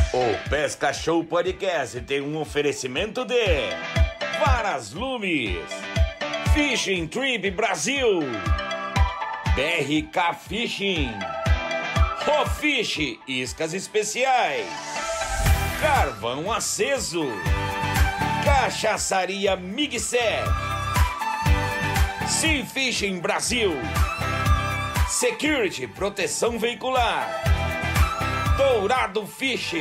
O Pesca Show Podcast tem um oferecimento de Varas Lumes, Fishing Trip Brasil, BRK Fishing, Rofish Iscas Especiais, Carvão Aceso, Cachaçaria Migset, Sea Fishing Brasil, Security Proteção Veicular, Dourado Fish,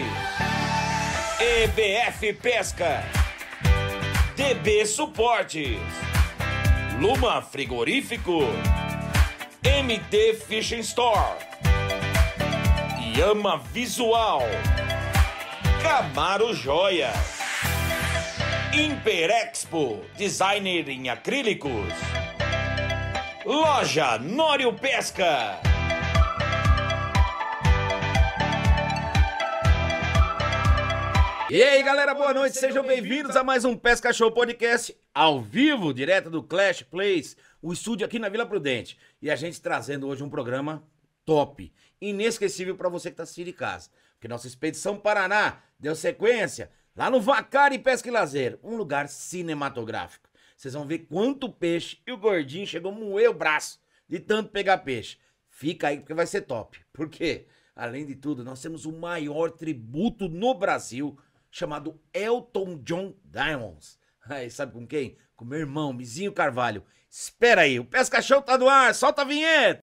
EBF Pesca, DB Suportes, Luma Frigorífico, MT Fishing Store, Yama Visual, Camaro Joias, Imperexpo, designer em acrílicos, Loja Nório Pesca. E aí, galera, boa noite, sejam bem-vindos a mais um Pesca Show Podcast ao vivo, direto do Clash Place, o estúdio aqui na Vila Prudente. E a gente trazendo hoje um programa top, inesquecível para você que tá assistindo de casa. Porque nossa Expedição Paraná deu sequência lá no Vacari Pesca e Lazer, um lugar cinematográfico. Vocês vão ver quanto peixe e o gordinho chegou a moer o braço de tanto pegar peixe. Fica aí porque vai ser top. Porque, além de tudo, nós temos o maior tributo no Brasil, chamado Elton John Diamonds. Aí, sabe com quem? Com meu irmão, Mizinho Carvalho. Espera aí, o Pesca Show tá no ar, solta a vinheta!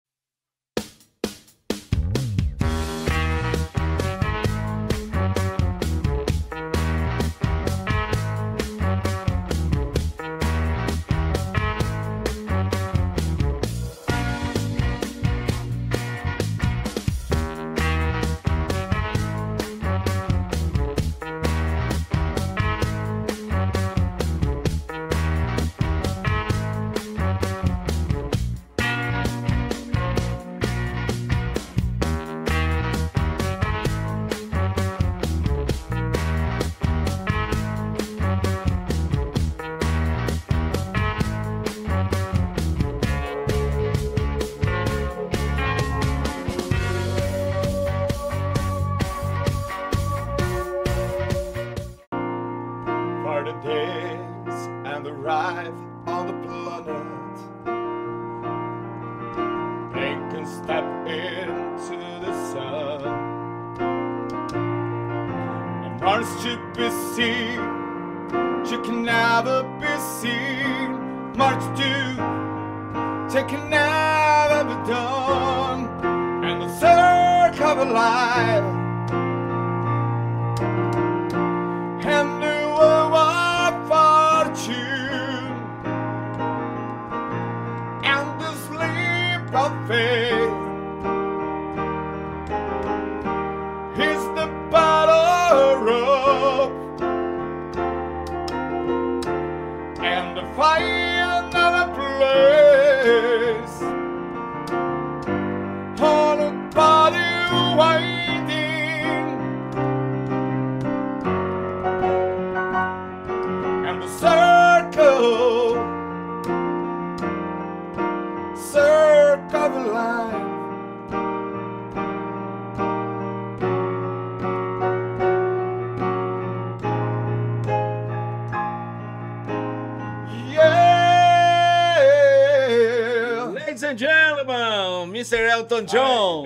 Mr. Elton John,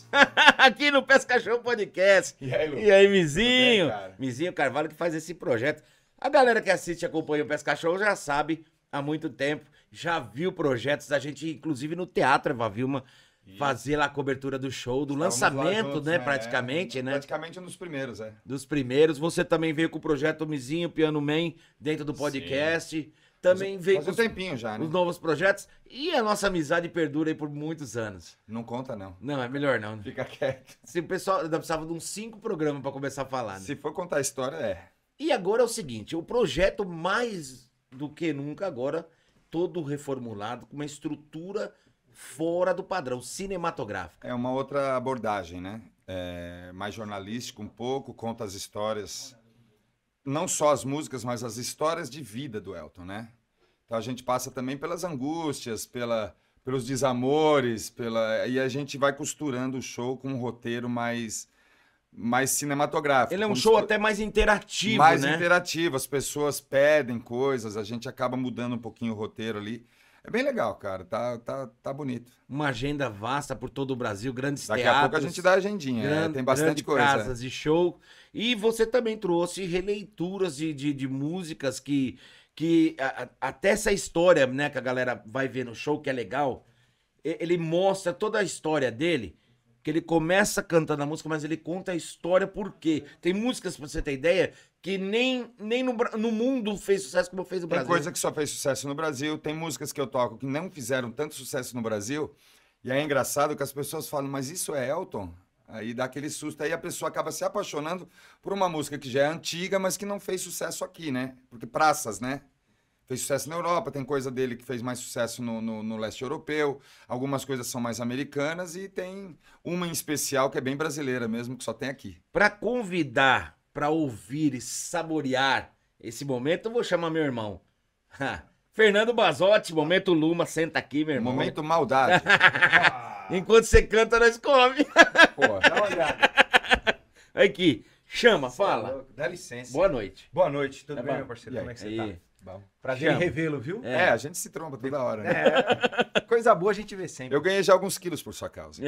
aqui no Pesca Show Podcast. E aí, Mizinho? Mizinho Carvalho que faz esse projeto. A galera que assiste e acompanha o Pesca Show já sabe há muito tempo, já viu projetos, a gente inclusive no Teatro Eva Vilma fazer lá a cobertura do show, do lançamento, juntos, né, praticamente, né? Praticamente um dos primeiros, Dos primeiros. Você também veio com o projeto Mizinho Piano Man dentro do podcast. Sim. Também veio faz um tempinho já, né? Os novos projetos. E a nossa amizade perdura aí por muitos anos. Não conta, não. Não, é melhor não. Fica quieto. Se o pessoal ainda precisava de uns 5 programas para começar a falar, né? Se for contar a história, é. E agora é o seguinte, o projeto mais do que nunca agora, todo reformulado, com uma estrutura fora do padrão cinematográfico. É uma outra abordagem, né? É mais jornalístico um pouco, conta as histórias... Não só as músicas, mas as histórias de vida do Elton, né? Então a gente passa também pelas angústias, pelos desamores, e a gente vai costurando o show com um roteiro mais mais cinematográfico. Ele é um como show se- até mais interativo, mais né? interativo, as pessoas pedem coisas, a gente acaba mudando um pouquinho o roteiro ali. É bem legal, cara, tá bonito. Uma agenda vasta por todo o Brasil, grandes Daqui teatros. a pouco a gente dá a agendinha, tem bastante grandes coisa. casas de show. E você também trouxe releituras de músicas que até essa história, né, que a galera vai ver no show, que é legal, ele mostra toda a história dele, que ele começa cantando a música, mas ele conta a história por quê. Tem músicas, pra você ter ideia, que nem no mundo fez sucesso como fez no Tem Brasil. coisa que só fez sucesso no Brasil, tem músicas que eu toco que não fizeram tanto sucesso no Brasil, e é engraçado que as pessoas falam, mas isso é Elton? Aí dá aquele susto, aí a pessoa acaba se apaixonando por uma música que já é antiga, mas que não fez sucesso aqui, né? Porque Praças, né? Fez sucesso na Europa, tem coisa dele que fez mais sucesso no leste europeu, algumas coisas são mais americanas e tem uma em especial que é bem brasileira mesmo, que só tem aqui. Pra convidar, pra ouvir e saborear esse momento, eu vou chamar meu irmão. Fernando Basotti, momento Luma, senta aqui, meu irmão. Momento maldade. Enquanto você canta, nós come. Pô, Dá uma olhada. Aqui, chama, fala. Dá licença. Boa noite. Boa noite, tudo Tá bem, bom. meu parceiro? E Como é que você aí? tá? Bom. Prazer em Chama. revê-lo, viu? a gente se tromba toda hora, né? Coisa boa a gente vê sempre. Eu ganhei já alguns quilos por sua causa.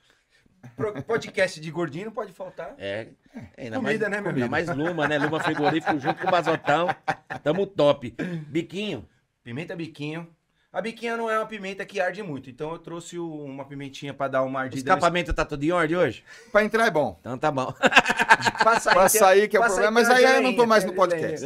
Podcast de gordinho não pode faltar. Ainda Comida, mais, né, meu ainda amigo? mais Luma, né? Luma Frigorífico junto com o Bazotão. Tamo top. Biquinho. Pimenta biquinho. A biquinha não é uma pimenta que arde muito, então eu trouxe uma pimentinha pra dar uma O ardida. escapamento tá tudo em ordem hoje? Pra entrar é bom. Então tá bom. Pra sair que é o problema, mas aí eu não tô mais no podcast.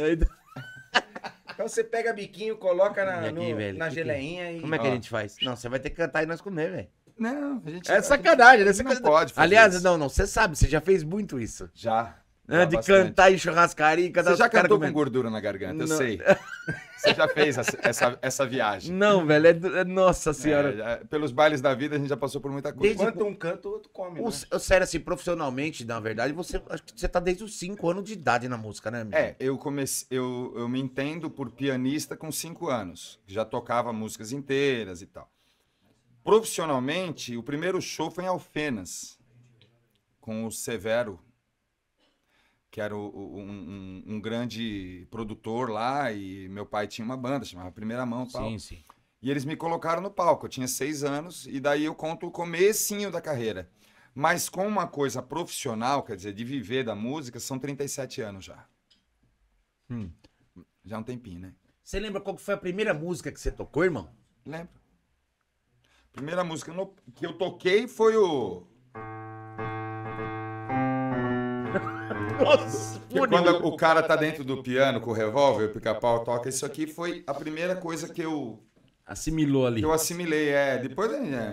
Então você pega biquinho, coloca E aqui, velho, na que- geleinha e... Como é que a gente faz? Não, você vai ter que cantar e nós comer, velho. Não, a gente... É sacanagem, né? a gente não pode fazer Aliás, isso. não, você sabe, você já fez muito isso. Já. Né? já De bastante. cantar em churrascaria e cantar Você já os caras cantou com comendo. gordura na garganta, eu Não. sei. Você já fez essa viagem. Não, velho, nossa senhora. Pelos bailes da vida a gente já passou por muita coisa. Enquanto um canta, o outro come, né? Sério, assim, profissionalmente, na verdade, acho que você tá desde os 5 anos de idade na música, né, amigo? Eu me entendo por pianista com 5 anos. Já tocava músicas inteiras e tal. Profissionalmente, o primeiro show foi em Alfenas, com o Severo, que era um grande produtor lá, e meu pai tinha uma banda, chamava Primeira Mão e tal. Sim, sim. E eles me colocaram no palco, eu tinha 6 anos, e daí eu conto o comecinho da carreira. Mas com uma coisa profissional, quer dizer, de viver da música, são 37 anos já. Já é um tempinho, né? Você lembra qual que foi a primeira música que você tocou, irmão? Lembro. Primeira música que eu toquei foi o... Nossa, Porque quando o cara tá dentro do piano com o revólver, o pica-pau toca, isso aqui foi a primeira coisa que eu assimilou ali. assimilei. Depois...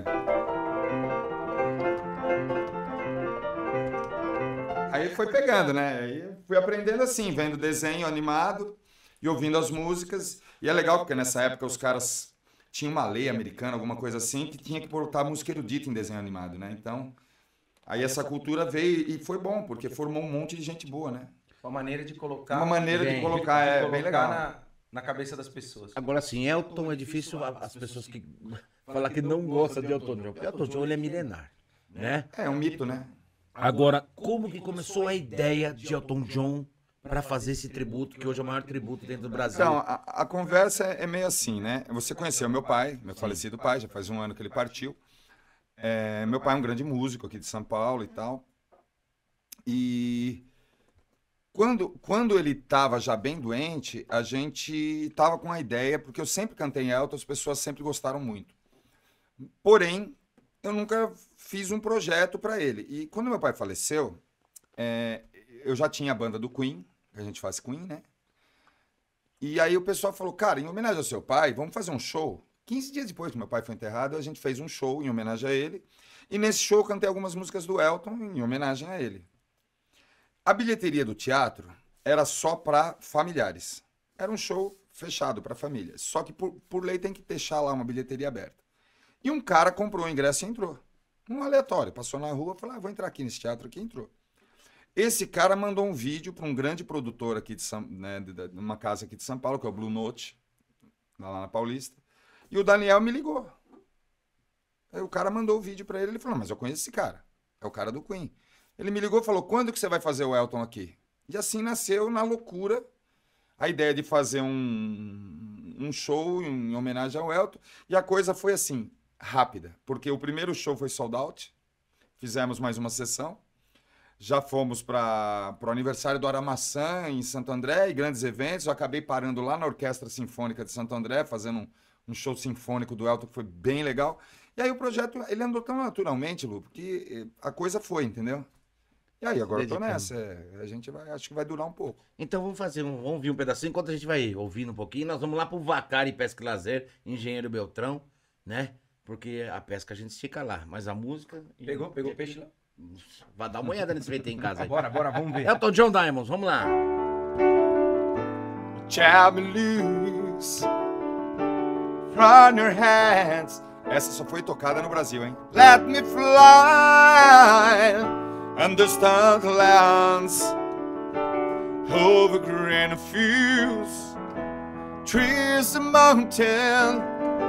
Aí foi pegando, né? Aí eu fui aprendendo assim, vendo desenho animado e ouvindo as músicas. E é legal porque nessa época os caras tinham uma lei americana, alguma coisa assim, que tinha que botar música erudita em desenho animado, né? Então, aí essa cultura veio e foi bom, porque formou um monte de gente boa, né? Uma maneira de colocar... Uma maneira de colocar, é bem legal. Na cabeça das pessoas. Agora sim, Elton é difícil as pessoas que falar que não gostam de Elton John. Porque Elton John ele é milenar, né? É um mito, né? Agora, como que começou a ideia de Elton John para fazer esse tributo, que hoje é o maior tributo dentro do Brasil? Então, a conversa é meio assim, né? Você conheceu meu pai, meu falecido pai, já faz um ano que ele partiu. Meu pai é um grande músico aqui de São Paulo e tal. E quando ele estava já bem doente, a gente estava com a ideia, porque eu sempre cantei em Elton, as pessoas sempre gostaram muito. Porém, eu nunca fiz um projeto para ele. E quando meu pai faleceu, eu já tinha a banda do Queen, que a gente faz Queen, né? E aí o pessoal falou, cara, em homenagem ao seu pai, vamos fazer um show? 15 dias depois que meu pai foi enterrado, a gente fez um show em homenagem a ele. E nesse show eu cantei algumas músicas do Elton em homenagem a ele. A bilheteria do teatro era só para familiares. Era um show fechado para família. Só que por lei tem que deixar lá uma bilheteria aberta. E um cara comprou o ingresso e entrou. Um aleatório. Passou na rua e falou, vou entrar aqui nesse teatro aqui, entrou. Esse cara mandou um vídeo para um grande produtor aqui de uma casa aqui de São Paulo, que é o Blue Note, lá na Paulista. E o Daniel me ligou. Aí o cara mandou o vídeo para ele falou, mas eu conheço esse cara. É o cara do Queen. Ele me ligou e falou, quando que você vai fazer o Elton aqui? E assim nasceu, na loucura, a ideia de fazer um show em homenagem ao Elton. E a coisa foi assim, rápida. Porque o primeiro show foi sold out. Fizemos mais uma sessão. Já fomos para o aniversário do Aramaçã, em Santo André, e grandes eventos. Eu acabei parando lá na Orquestra Sinfônica de Santo André, fazendo um show sinfônico do Elton, que foi bem legal. E aí o projeto, ele andou tão naturalmente, Lu, porque a coisa foi, entendeu? E aí, agora eu tô nessa. A gente vai, acho que vai durar um pouco. Então vamos ouvir um pedacinho, enquanto a gente vai ouvindo um pouquinho, nós vamos lá pro Vacari Pesca e Lazer, Engenheiro Beltrão, né? Porque a pesca a gente estica lá, mas a música... Pegou o peixe lá? Vai dar uma olhada nesse VT em casa aí. Bora, vamos ver. Elton John Diamonds, vamos lá. Child me loose from your hands. Essa só foi tocada no Brasil, hein? Let me fly understand the lands over green fields, trees and mountains,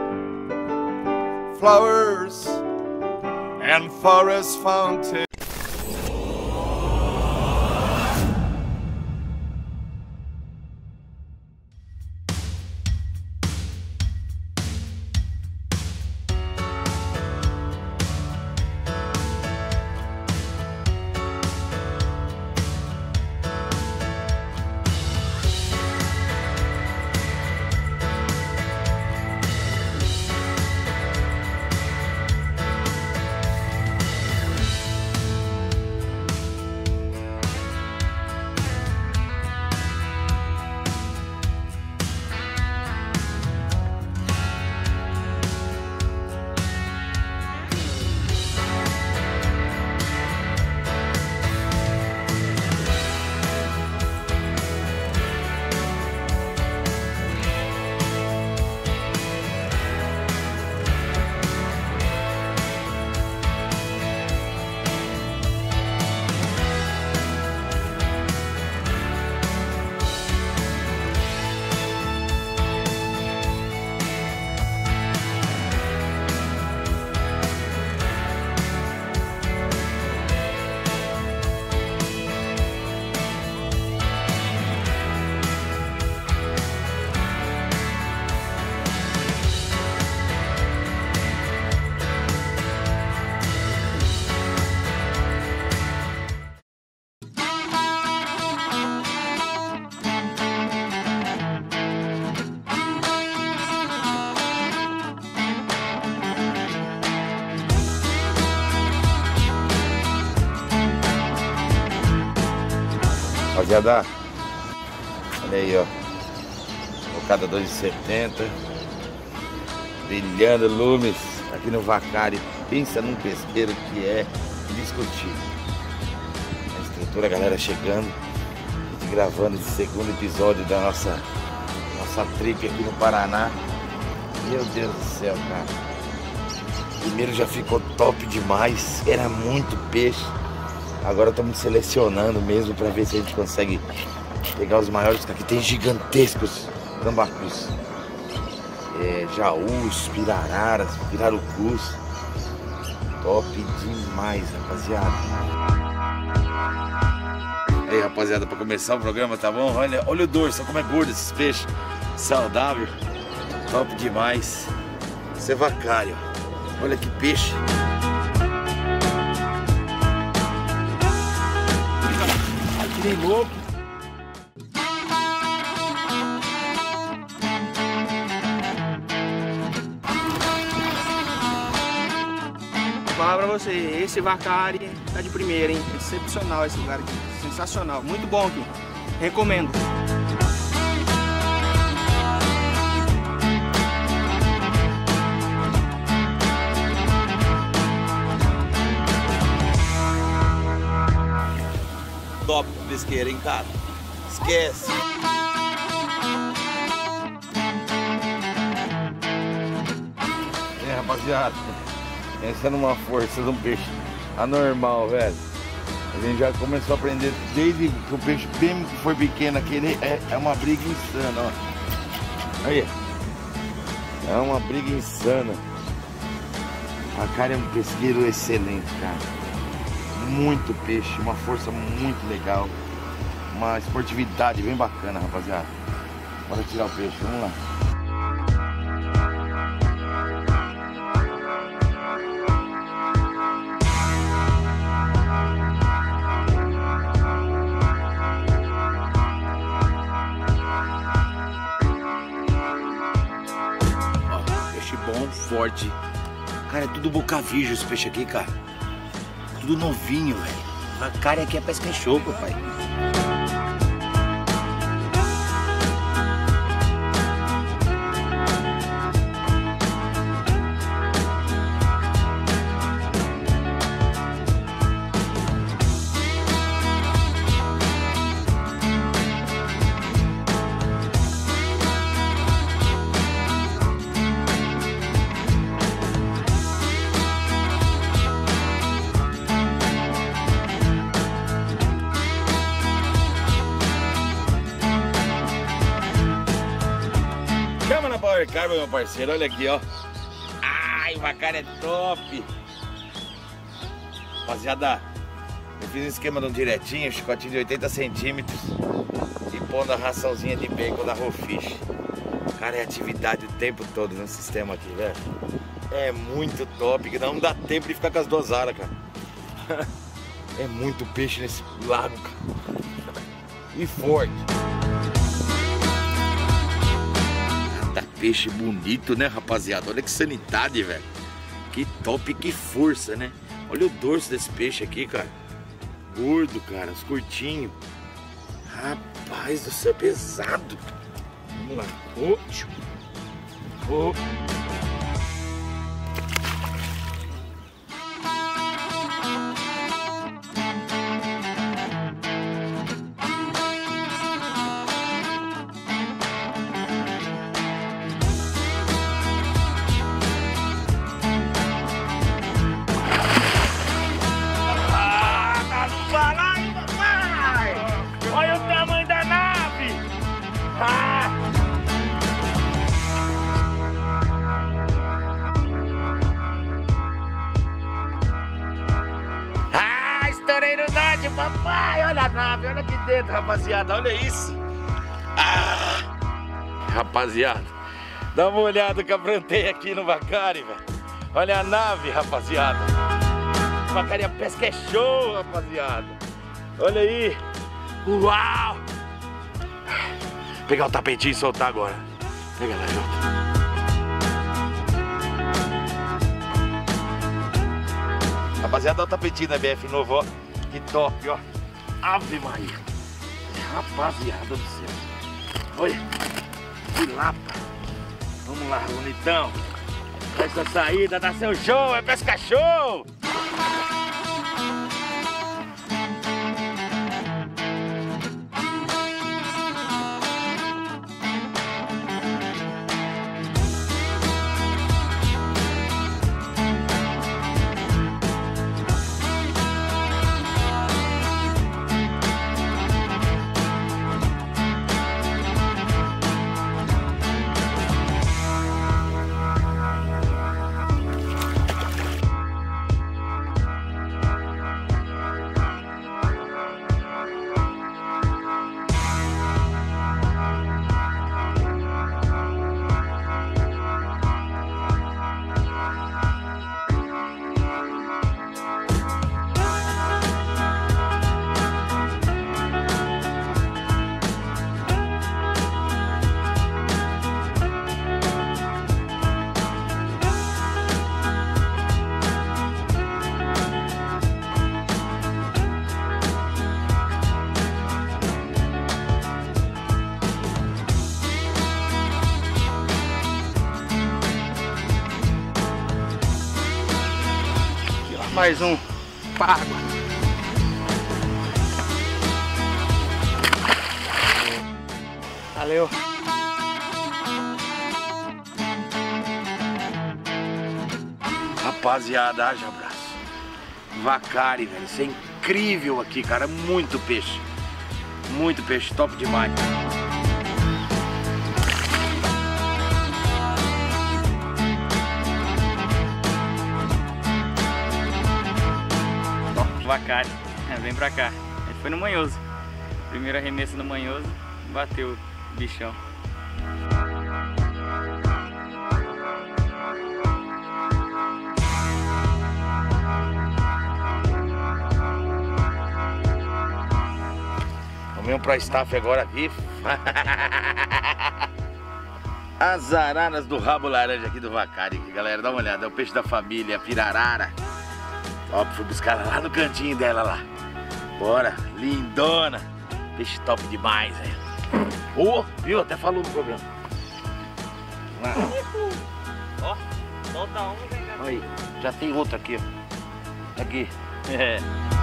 flowers and forest fountains. Rapaziada, olha aí, ó, bocada 2,70, brilhando lumes aqui no Vacari. Pensa num pesqueiro que é indiscutível. A estrutura, a galera chegando, a gente gravando esse segundo episódio da nossa trip aqui no Paraná. Meu Deus do céu, cara. Primeiro já ficou top demais, era muito peixe. Agora estamos selecionando mesmo para ver se a gente consegue pegar os maiores, que aqui tem gigantescos tambacus. Jaús, pirararas, pirarucus. Top demais, rapaziada. E aí, rapaziada, para começar o programa, tá bom? Olha o dorso, como é gordo esses peixes. Saudável. Top demais. Isso é Vacari, ó. Olha que peixe. Bem louco. Vou falar pra você, esse Vacari tá de primeira, hein? Excepcional esse lugar aqui, sensacional, muito bom aqui, recomendo. Top pesqueira, hein, cara? Esquece. Rapaziada, essa é uma força de um peixe anormal, velho. A gente já começou a aprender desde que o peixe bem foi pequeno aqui, ele é uma briga insana, ó. Aí, é uma briga insana. A cara é um pesqueiro excelente, cara. muito peixe, uma força muito legal, uma esportividade bem bacana, rapaziada. Bora tirar o peixe, vamos lá. Bom, forte. Cara, é tudo boca virgem esse peixe aqui, cara. Tudo novinho, velho. A cara aqui é pesca em show, papai. Power Carbo, meu parceiro, olha aqui, ó. Ai, o bacana é top. Rapaziada, eu fiz um esquema de um direitinho, chicotinho de 80 centímetros e pondo a raçãozinha de bacon da Raw Fish. Cara, é atividade o tempo todo no sistema aqui, velho. É muito top, que não dá tempo de ficar com as duas aras, cara. É muito peixe nesse lago, cara. E forte. Peixe bonito, né, rapaziada? Olha que sanidade, velho. Que top, que força, né? Olha o dorso desse peixe aqui, cara. Gordo, cara, os curtinhos. Rapaz do céu, pesado. Vamos lá. Oh. Olha o tamanho da nave! Estourei no norte, papai! Olha a nave, olha aqui dentro, rapaziada, olha isso! Rapaziada, dá uma olhada que eu plantei aqui no Vacari, velho. Olha a nave, rapaziada. Vacari, a pesca é show, rapaziada. Olha aí. Uau! Vou pegar o tapetinho e soltar agora. Pega lá, Jota. Rapaziada, olha o tapetinho da BF novo, ó. Que top, ó. Ave Maria. Rapaziada do céu. Olha. Que lapa. Vamos lá, bonitão. Essa saída dá seu show, é pesca show. Mais um pago. Valeu. Rapaziada, haja abraço. Vacari, velho. Isso é incrível aqui, cara. Muito peixe. Muito peixe. Top demais. Top. Vacari, vem pra cá. Ele foi no Manhoso. Primeiro arremesso no Manhoso, bateu o bichão. Tomei um Pro Staff agora aqui. As araras do rabo laranja aqui do Vacari, galera, dá uma olhada. É o peixe da família, pirarara. Ó, fui buscar ela lá no cantinho dela lá. Bora, lindona. Peixe top demais, velho. Ô, viu? Até falou no programa. Ó, solta um, vem cá. Aí, já tem outro aqui, ó. Aqui. É.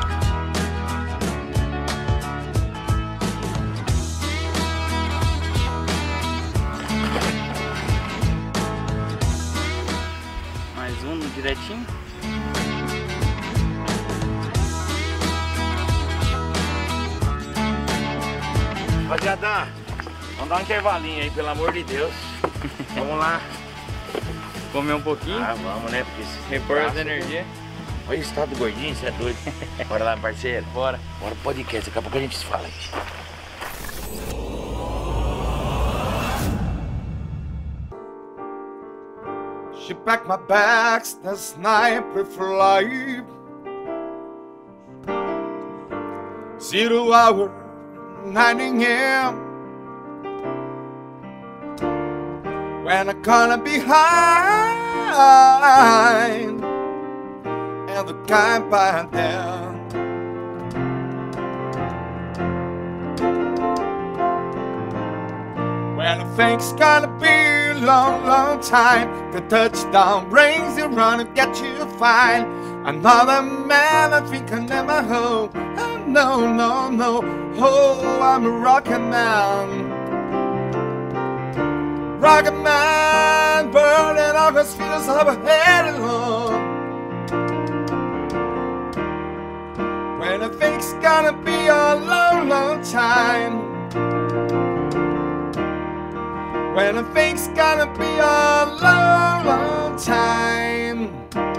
Mais um no direitinho. Rapaziada, vamos dar um intervalinho aí, pelo amor de Deus. Vamos lá. Comer um pouquinho. Ah, vamos, né? Porque esse Repor as braço- energias. Olha o estado gordinho, você é doido. Bora lá, meu parceiro. Bora. Bora pro podcast, daqui a pouco a gente se fala aí. She packed my bags this night pre-flight. 0 hour, 9 a.m. When I'm gonna be behind and the guy by them. Well, I think it's gonna be a long, long time. The touchdown brings you run and get you fine. Another man I think I never hold. Oh, no, no, no. Oh, I'm a rockin' man. Rockin' man, burning all his feelings of a head alone. When I think it's gonna be a long, long time. When I think it's gonna be a long, long time.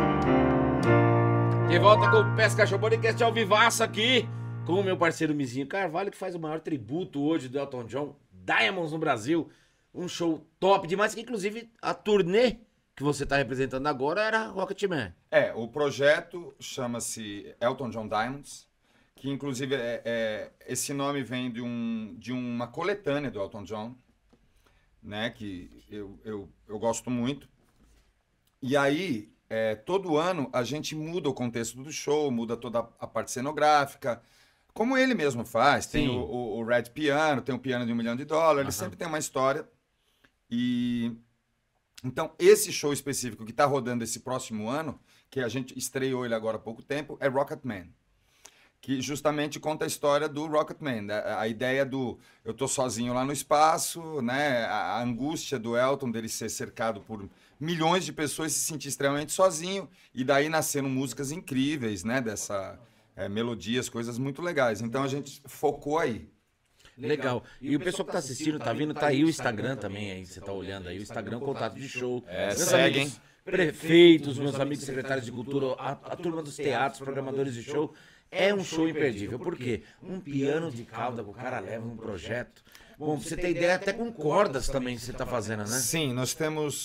De volta com o Pesca Show Podcast ao vivaço aqui, com o meu parceiro Mizinho Carvalho, que faz o maior tributo hoje do Elton John, Diamonds no Brasil. Um show top demais, que inclusive a turnê que você tá representando agora era Rocketman. É, o projeto chama-se Elton John Diamonds, que inclusive esse nome vem de uma coletânea do Elton John, né, que eu gosto muito. E aí, todo ano a gente muda o contexto do show, muda toda a parte cenográfica, como ele mesmo faz. Tem Sim. o Red Piano, tem o Piano de $1 milhão, ele sempre tem uma história. E então, esse show específico que está rodando esse próximo ano, que a gente estreou ele agora há pouco tempo, é Rocketman, que justamente conta a história do Rocketman, a ideia do eu tô sozinho lá no espaço, né? A angústia do Elton dele ser cercado por milhões de pessoas e se sentir extremamente sozinho, e daí nasceram músicas incríveis, né? Melodias, coisas muito legais. Então a gente focou aí. Legal. E o pessoal que tá assistindo, tá vindo, tá aí o Instagram também, aí você tá olhando aí o Instagram, contato de show. Meus seguem. amigos prefeitos, meus amigos secretários de cultura, a turma dos teatros, programadores de show. É um show imperdível. Por quê? Um piano de cauda que o cara leva num projeto. Bom, pra você ter ideia, até com cordas também que você tá fazendo, né? Sim, nós temos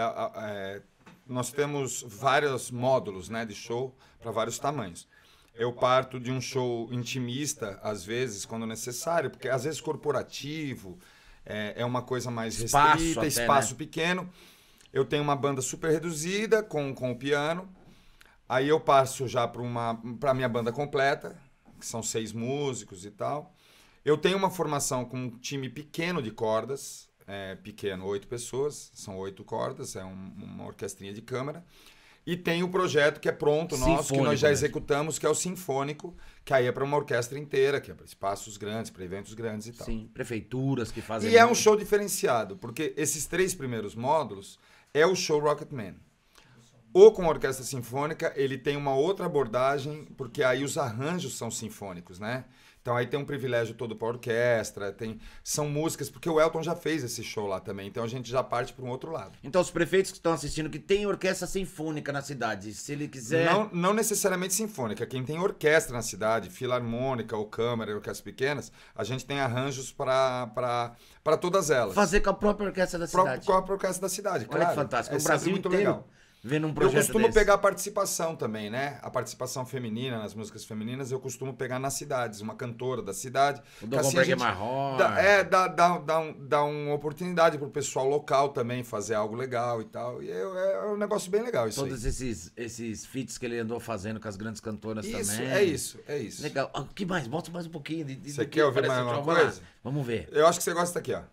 vários módulos, né, de show para vários tamanhos. Eu parto de um show intimista, às vezes, quando necessário, porque às vezes corporativo é uma coisa mais Espaço restrita, até, espaço né? pequeno. Eu tenho uma banda super reduzida com o piano. Aí eu passo já para a minha banda completa, que são 6 músicos e tal. Eu tenho uma formação com um time pequeno de cordas, pequeno, 8 pessoas, são 8 cordas, uma orquestrinha de câmara. E tem o projeto que é pronto nosso, que nós já executamos, que é o Sinfônico, que aí é para uma orquestra inteira, que é para espaços grandes, para eventos grandes e tal. Sim, prefeituras que fazem... E é um show diferenciado, porque esses 3 primeiros módulos é o show Rocketman. Ou com a orquestra sinfônica, ele tem uma outra abordagem, porque aí os arranjos são sinfônicos, né? Então aí tem um privilégio todo para orquestra, são músicas, porque o Elton já fez esse show lá também, então a gente já parte para um outro lado. Então os prefeitos que estão assistindo, que tem orquestra sinfônica na cidade, se ele quiser... Não necessariamente sinfônica, quem tem orquestra na cidade, filarmônica ou câmara, orquestras pequenas, a gente tem arranjos para todas elas. Fazer com a própria orquestra da cidade. Com a própria orquestra da cidade, Olha claro. que fantástico, É o Brasil muito inteiro legal. vendo um projeto Eu costumo desse. pegar a participação também, né? A participação feminina nas músicas femininas, eu costumo pegar nas cidades, uma cantora da cidade. O que assim, Dom a gente Marrom. dá uma oportunidade pro pessoal local também fazer algo legal e tal. E é um negócio bem legal isso Todos aí. esses feats que ele andou fazendo com as grandes cantoras Isso, também. é isso. Legal. O que mais? Bota mais um pouquinho. Você quer ouvir mais alguma coisa? Vamos ver. Eu acho que você gosta daqui, ó.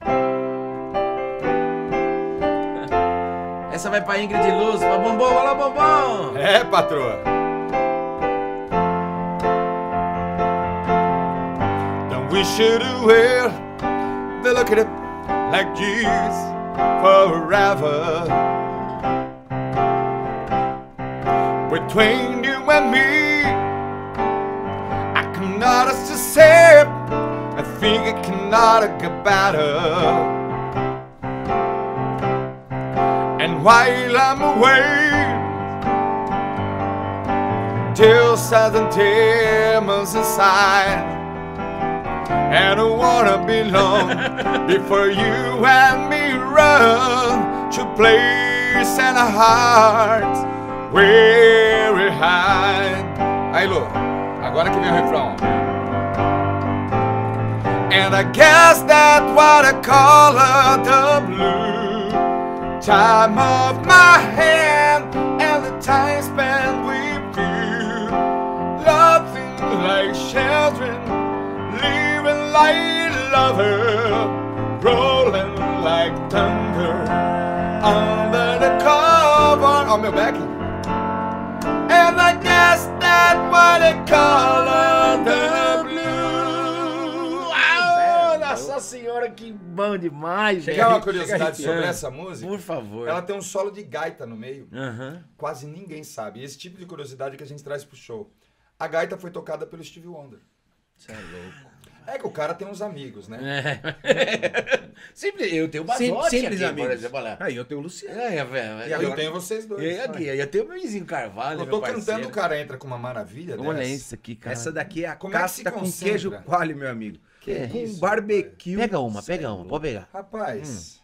Essa vai pra Ingrid Luz, pra Bombom. Olá, Bombom! É, patroa. Don't wish it away. They look at it like Jesus forever. Between you and me, I cannot to say. I think it cannot get better. And while I'm away, till 7 demons inside, and I wanna belong before you and me run to place and a heart where we hide. Aí, Lu, agora que vem o refrão. And I guess that's what I call the blue. Time of my hand and the time spent with you, loving like children, living like lovers, rolling like thunder under the cover. Oh, meu back. And I guess that's what they call the blue. Uau, nossa senhora, que bom demais, velho. Quer uma curiosidade sobre essa música? Por favor. Ela tem um solo de gaita no meio. Aham. Quase ninguém sabe. E esse tipo de curiosidade que a gente traz pro show. A gaita foi tocada pelo Stevie Wonder. Você é louco. É que o cara tem uns amigos, né? Sempre, eu tenho o Basotti Simples aqui, amigos. por exemplo, olha. Aí eu tenho o Luciano. Velho. E eu tenho vocês dois. E aqui, eu tenho o meu Izinho Carvalho, Eu meu tô parceiro. cantando, o cara entra com uma maravilha Olha dessa. isso aqui, cara. Essa daqui é a Como é que se casca com concentra? queijo coalho, meu amigo. Que com isso, barbecue. Pega uma, pode pegar. Rapaz,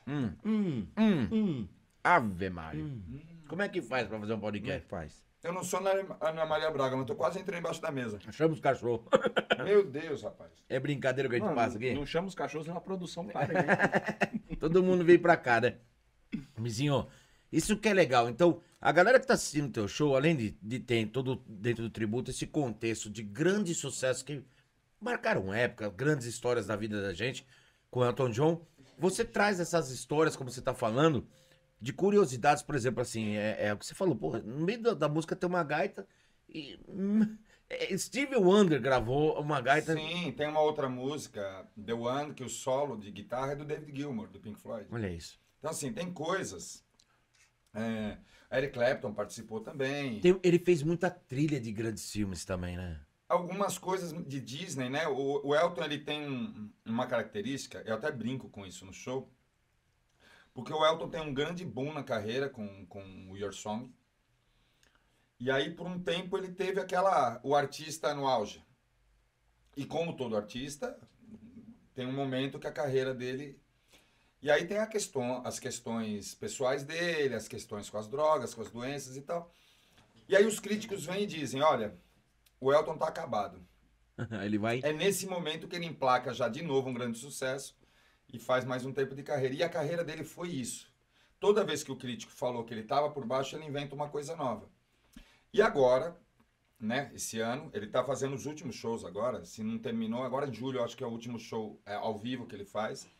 Ave Maria. Como é que faz pra fazer um podcast? Faz. eu não sou Ana Maria Braga, mas tô quase entrando embaixo da mesa. Chama os cachorros. Meu Deus, rapaz. É brincadeira que a gente passa aqui? Não chama os cachorros, não, a produção para aí. Todo mundo veio pra cá, né? Mizinho, isso que é legal. Então, a galera que tá assistindo o teu show, além de ter todo dentro do tributo esse contexto de grandes sucessos que marcaram época, grandes histórias da vida da gente, com o Elton John, você traz essas histórias, como você tá falando, de curiosidades, por exemplo, assim, é o que você falou, porra, no meio da música tem uma gaita e... Stevie Wonder gravou uma gaita... Sim, tem uma outra música, The One, que o solo de guitarra é do David Gilmour, do Pink Floyd. Olha isso. Então, assim, tem coisas... Eric Clapton participou também. Ele fez muita trilha de grandes filmes também, né? Algumas coisas de Disney, né? O Elton, ele tem uma característica, eu até brinco com isso no show, porque o Elton tem um grande boom na carreira com o Your Song. E aí, por um tempo, ele teve o artista no auge. E como todo artista, tem um momento que a carreira dele... E aí tem as questões pessoais dele, as questões com as drogas, com as doenças e tal. E aí os críticos vêm e dizem, olha, o Elton tá acabado. Ele vai... É nesse momento que ele emplaca já de novo um grande sucesso e faz mais um tempo de carreira. E a carreira dele foi isso. Toda vez que o crítico falou que ele estava por baixo, ele inventa uma coisa nova. E agora, né, esse ano, ele tá fazendo os últimos shows agora, se não terminou, agora em julho eu acho que é o último show ao vivo que ele faz.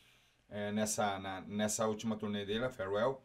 Nessa última turnê dele, a Farewell,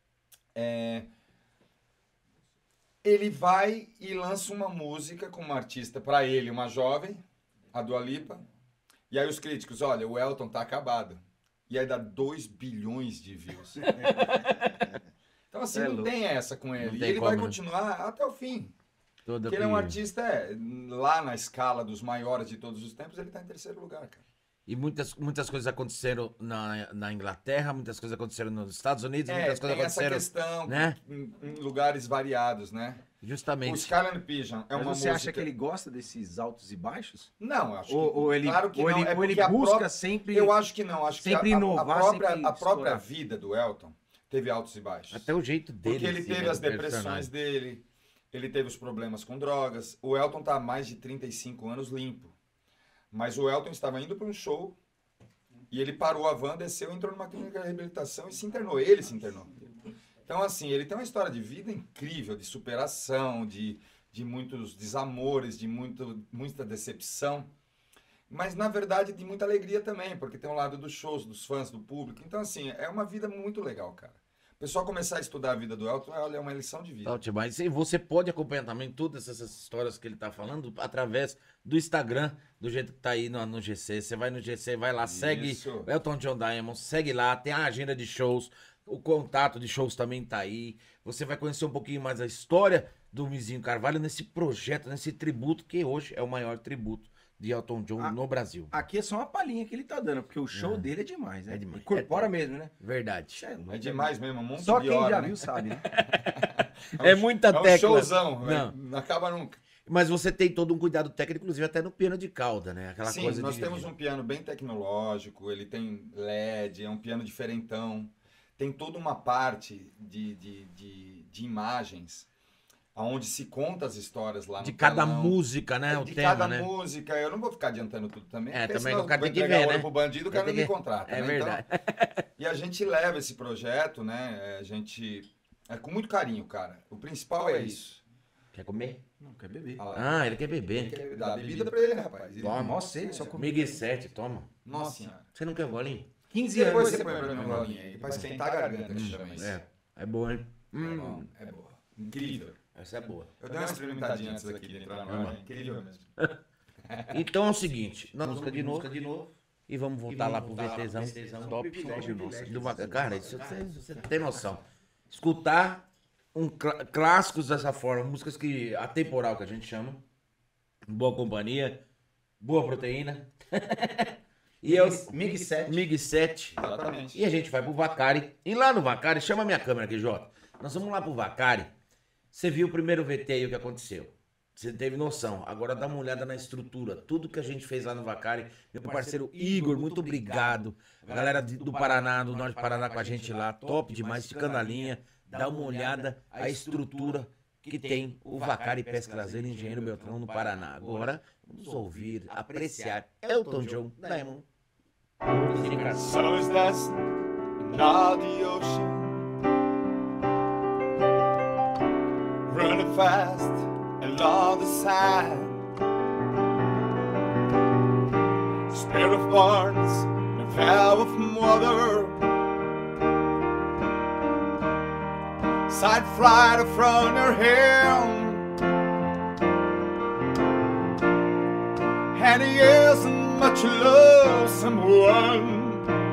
ele vai e lança uma música com uma artista, para ele, uma jovem, a Dua Lipa, e aí os críticos, olha, o Elton tá acabado. E aí dá 2 bilhões de views. Então assim, não tem essa com ele. E ele vai continuar até o fim. toda. Porque ele é um artista, lá na escala dos maiores de todos os tempos, ele tá em terceiro lugar, cara. E muitas coisas aconteceram na Inglaterra, muitas coisas aconteceram nos Estados Unidos, muitas coisas tem essa aconteceram... questão, né? em lugares variados, né? O Justamente. Skyline Pigeon é Mas uma você música... acha que ele gosta desses altos e baixos? Não, eu acho que... Ou ele, claro que ou não, ele, é ou ele porque a busca própria- sempre... Eu acho que não, acho sempre que inovar, sempre a própria explorar. vida do Elton teve altos e baixos. Até o jeito dele. Porque ele assim, teve né, as do depressões personagem. dele, ele teve os problemas com drogas. O Elton tá há mais de 35 anos limpo. Mas o Elton estava indo para um show e ele parou a van, desceu, entrou numa clínica de reabilitação e se internou. Ele se internou. Então, assim, ele tem uma história de vida incrível, de superação, de muitos desamores, de muita decepção. Mas, na verdade, de muita alegria também, porque tem um lado dos shows, dos fãs, do público. Então, assim, é uma vida muito legal, cara. O pessoal começar a estudar a vida do Elton, olha, é uma lição de vida. Tá, Timar. E você pode acompanhar também todas essas histórias que ele tá falando através do Instagram, do jeito que tá aí no GC. Você vai no GC, vai lá, segue Isso. Elton John Diamond, segue lá, tem a agenda de shows, o contato de shows também tá aí. Você vai conhecer um pouquinho mais a história do Mizinho Carvalho nesse projeto, nesse tributo, que hoje é o maior tributo de Elton John no Brasil. Aqui é só uma palhinha que ele tá dando, porque o show dele é demais, né? É demais. Incorpora mesmo, né? Verdade. É demais mesmo, um monte Só de quem hora, já né? viu sabe, né? É muita É um tecla. showzão, Não. não acaba nunca. Mas você tem todo um cuidado técnico, inclusive até no piano de cauda, né? Aquela Sim, coisa nós de... temos um piano bem tecnológico, ele tem LED, é um piano diferentão. Tem toda uma parte de imagens, onde se conta as histórias lá no De cada telão. música, né? O De tema, cada né? música, eu não vou ficar adiantando tudo também. É, porque também senão o cara vou tem que entregar ver, ouro né? pro bandido, o cara não me contrata. É né? verdade. Então, e a gente leva esse projeto, né? A gente... É com muito carinho, cara. O principal é isso. Quer comer? Não, quer beber. Ah, ele quer beber. Quer dar bebida pra ele, rapaz. Ele- Toma. Nossa, ele só come. Mig 7, toma. Nossa senhora. Você não quer um golinho? 15 Depois anos. você põe pra mim um golinho aí, pra esquentar a garganta, que chama isso. É boa, hein? Bom, é boa. Incrível. Essa é boa. Eu dei uma experimentadinha antes aqui de entrar no ar. Incrível mesmo. Então é o seguinte, nós vamos música de novo e vamos voltar lá pro VTzão top do Vaca. Cara, isso você tem noção. Escutar clássicos dessa forma, músicas que atemporal que a gente chama, boa companhia, boa proteína. E é o Mig 7. Mig 7. Exatamente. E a gente vai pro Vacari. E lá no Vacari, chama a minha câmera aqui, Jota. Nós vamos lá pro Vacari. Você viu o primeiro VT aí o que aconteceu. Você teve noção. Agora dá uma olhada na estrutura. Tudo que a gente fez lá no Vacari. Meu parceiro Igor, muito obrigado. A galera do Paraná, do Norte do Paraná com a gente lá. Top demais, ficando a linha. Dá uma olhada a estrutura que tem o Vacari Pesca Lazer Engenheiro Beltrão no Paraná. Agora, vamos ouvir, apreciar Elton John Diamond. Sun is dancing on the ocean, running fast along the sand. Spirit of barns and vow of mother, side flight from her hand, and he isn't much love someone.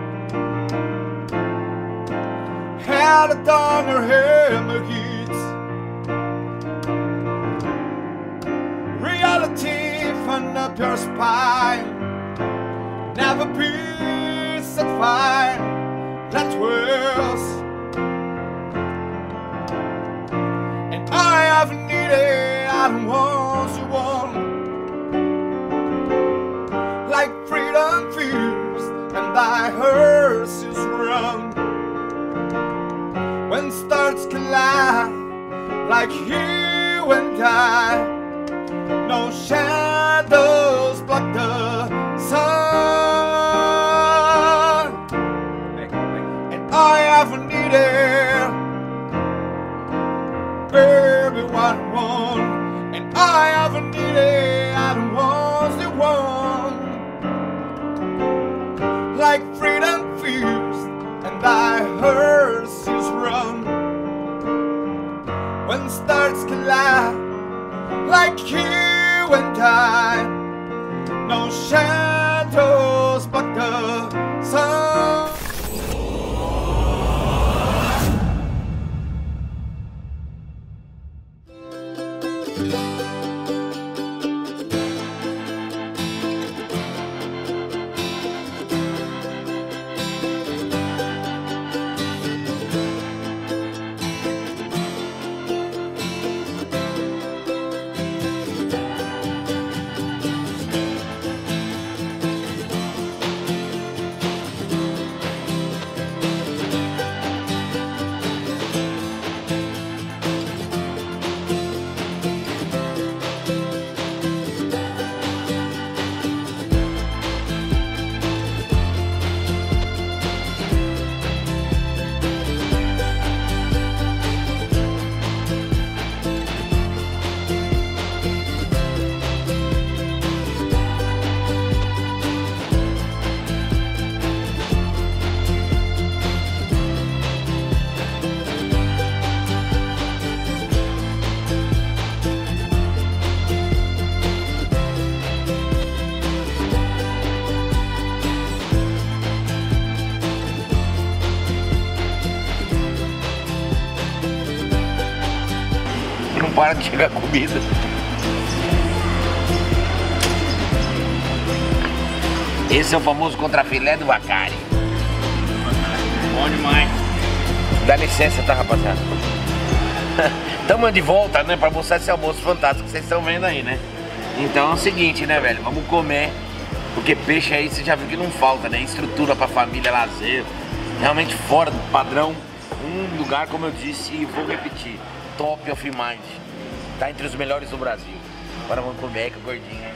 Had it on her hammer heats, reality fun up your spine, never peace and fine, that's worse. And I have needed, I don't want you want, like freedom fears, and thy hearse is run. When stars collide, like you and I, no shadows block the sun. And I have needed, baby, what I want. And I have needed, I don't want the one, like freedom fears, and thy hearse is run. When stars collide, like you and I, no shadows but the sun. para de chegar comida. Esse é o famoso contrafilé do Vacari. Bom demais. Dá licença, tá, rapaziada? Tamo de volta, né, pra mostrar esse almoço fantástico que vocês estão vendo aí, né? Então é o seguinte, né, velho? Vamos comer, porque peixe aí você já viu que não falta, né? Estrutura pra família, lazer, realmente fora do padrão. Um lugar, como eu disse, e vou repetir, top of mind. Tá entre os melhores do Brasil. Agora vamos comer com o gordinho, hein?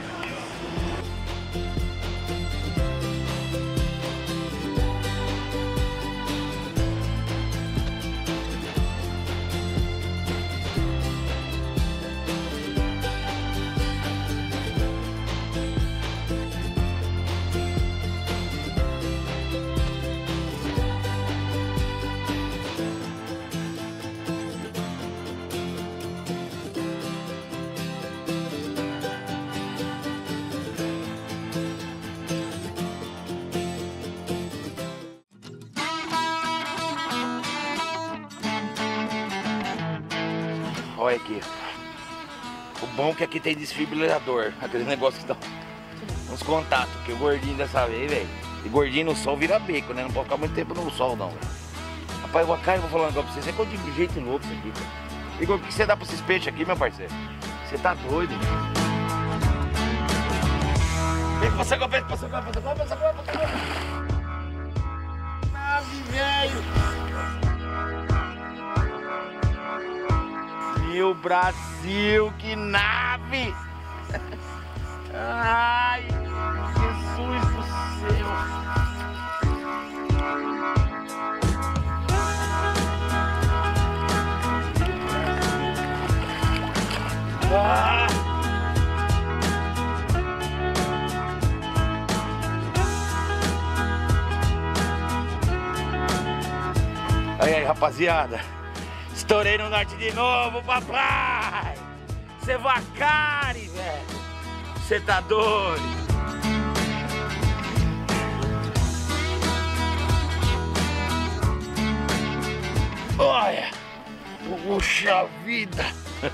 Olha aqui. O bom é que aqui tem desfibrilador. Aquele negócio que dá uns contatos. Que o gordinho dessa vez, velho. E gordinho no sol vira beco, né? Não pode ficar muito tempo no sol, não, velho. Rapaz, o Vacari, vou falar um negócio pra você. Você é de jeito louco isso aqui, cara. Igor, o que você dá pra esses peixes aqui, meu parceiro? Você tá doido, velho. Vem, passa agora, passa agora, passa agora, passa agora, passa agora. Nave, velho. Meu Brasil, que nave! Ai, Jesus do céu! Ah! Aí, rapaziada! Estourei no norte de novo, papai! Cê Vacari, velho! Cê tá doido! Olha! Puxa vida!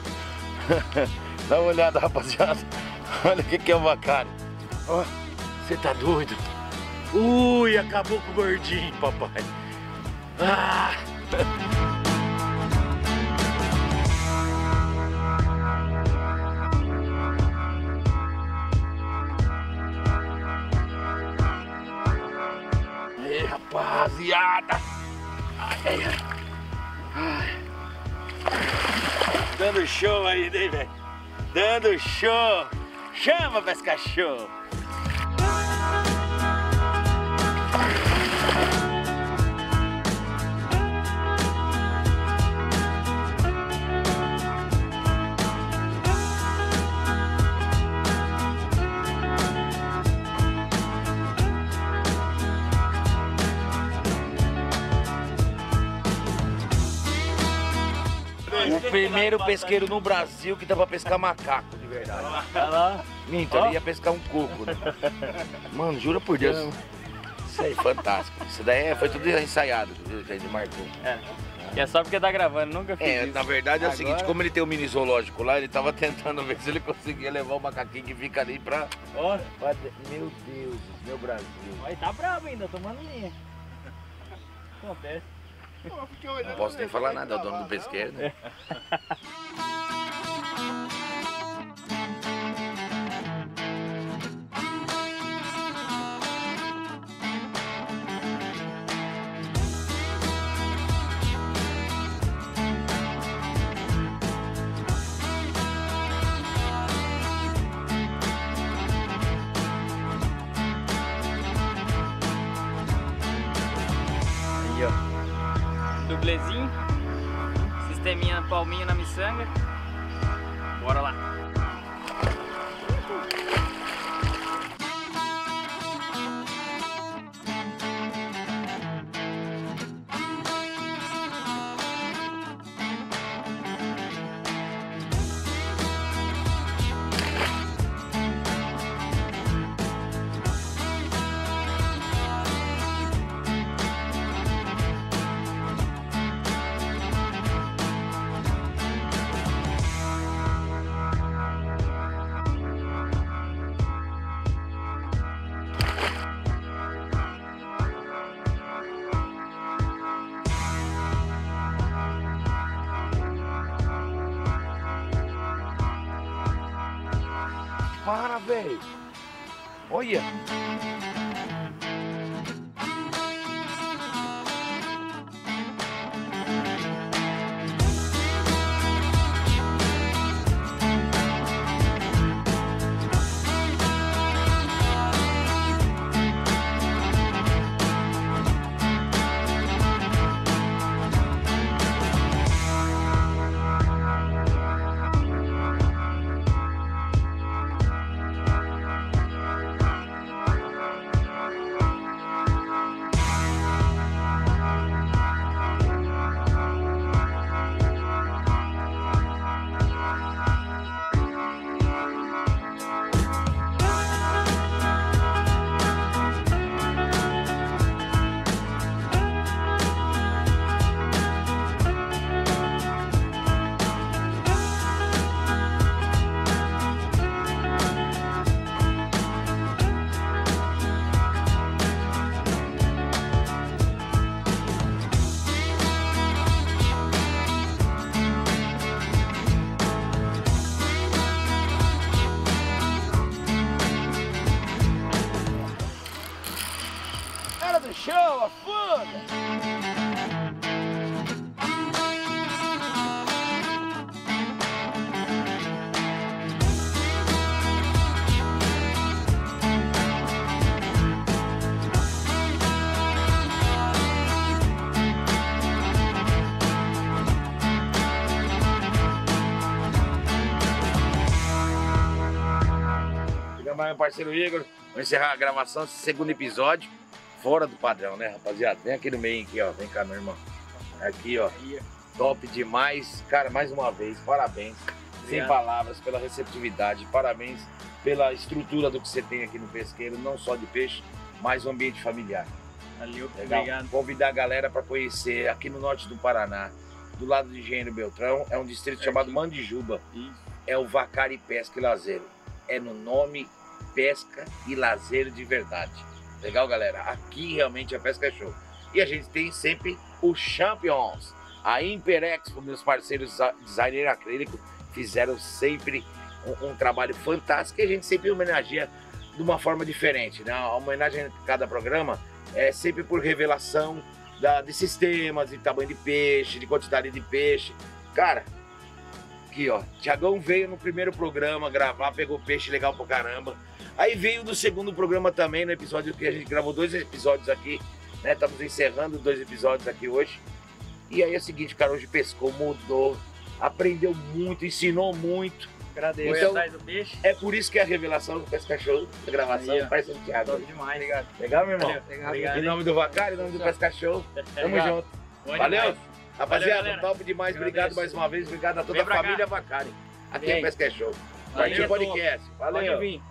Dá uma olhada, rapaziada! Olha o que é o Vacari! Ó, cê tá doido? Ui, acabou com o gordinho, papai! Ah! Ei, rapaziada! Ai, ai. Dando show aí, né, velho? Dando show! Chama, pesca show! O primeiro pesqueiro no Brasil que dá pra pescar macaco, de verdade. Olha lá. Minto, ele ia pescar um coco, né? Mano, jura por Deus. Isso aí, fantástico. Isso daí foi tudo ensaiado, que a gente marcou. E é só porque tá gravando, nunca fiz isso. Na verdade é o seguinte, como ele tem um mini zoológico lá, ele tava tentando ver se ele conseguia levar o macaquinho que fica ali pra... Meu Deus, meu Brasil. Aí tá bravo ainda, tomando linha. Acontece. Não posso nem falar nada, é o dono do pesqueiro, né? Aí, ó. Dublezinho. Sisteminha palminha na miçanga. Bora lá. Para, velho. Olha. Show of food! Meu parceiro Igor, vou encerrar a gravação desse segundo episódio, fora do padrão, né, rapaziada? Vem aqui no meio, aqui, ó. Vem cá, meu irmão. Aqui, ó. Top demais. Cara, mais uma vez, parabéns. Sem palavras pela receptividade. Parabéns pela estrutura do que você tem aqui no pesqueiro, não só de peixe, mas um ambiente familiar. Valeu, Legal? obrigado. Convidar a galera para conhecer aqui no norte do Paraná, do lado de Engenheiro Beltrão, é um distrito chamado Mandijuba. É o Vacari Pesca e Lazer. É no nome Pesca e Lazer de verdade. Legal, galera? Aqui realmente a pesca é show. E a gente tem sempre os Champions. A Imperex, com meus parceiros designer acrílico, fizeram sempre um trabalho fantástico e a gente sempre homenageia de uma forma diferente, né? A homenagem a cada programa é sempre por revelação de sistemas, de tamanho de peixe, de quantidade de peixe. Cara, aqui ó, Thiagão veio no primeiro programa gravar, pegou peixe legal pra caramba. Aí veio do segundo programa também, no episódio que a gente gravou 2 episódios aqui, né? Estamos encerrando 2 episódios aqui hoje. E aí é o seguinte, cara, hoje pescou, mudou, aprendeu muito, ensinou muito. Agradeço. Então, Atrás do peixe. é por isso que é a revelação do Pesca Show, da gravação, Aí, ó. parceiro Thiago. Top demais. Obrigado. Legal, meu irmão? Valeu. Obrigado, Em nome do Vacari, em nome do Pesca Show, tamo Obrigado. junto. Bom Valeu? demais. Rapaziada, Valeu, galera. top demais, obrigado Agradeço. mais uma vez, obrigado a toda Vem a pra cá. família Vacari. Aqui Vem. é Pesca Show. Valeu, Partiu top. podcast. Valeu. Pode vir.